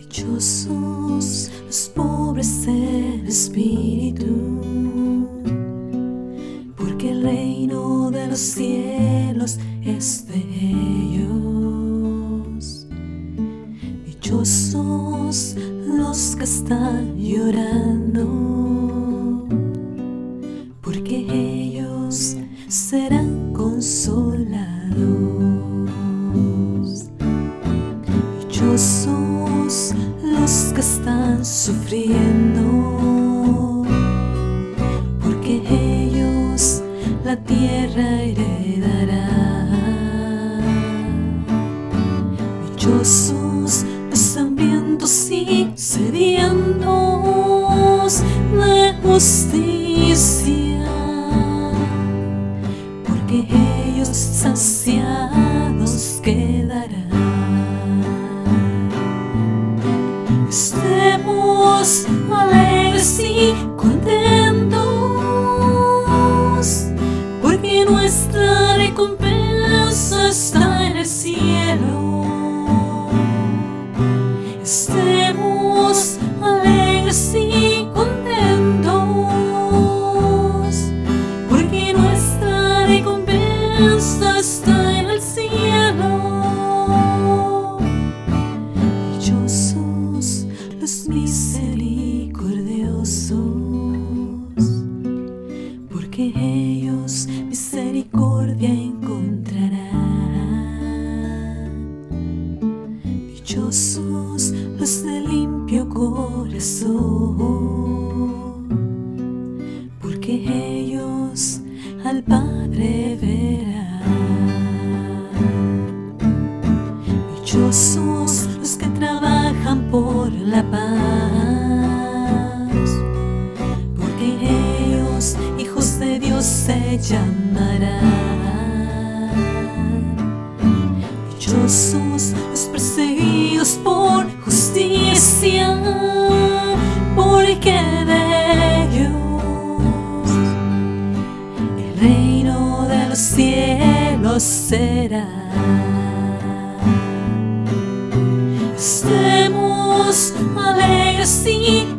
Dichosos los pobres en espíritu, porque el reino de los cielos es de ellos. Dichosos los que están llorando, porque ellos serán consolados. Dichosos los que están sufriendo, porque ellos la tierra heredarán. Dichosos los hambrientos y sedientos de justicia, porque ellos saciados quedarán. Estemos alegres y contentos, porque nuestra recompensa está en el cielo. Estemos alegres y contentos, porque nuestra recompensa está en el cielo. Dichosos los misericordiosos, porque ellos misericordia encontrarán. Dichosos los de limpio corazón, porque ellos al Padre verán. Dichosos los que trabajan por la paz, porque ellos hijos de Dios se llamarán. Dichosos los perseguidos por justicia, porque de ellos el reino de los cielos será. Estemos alegres y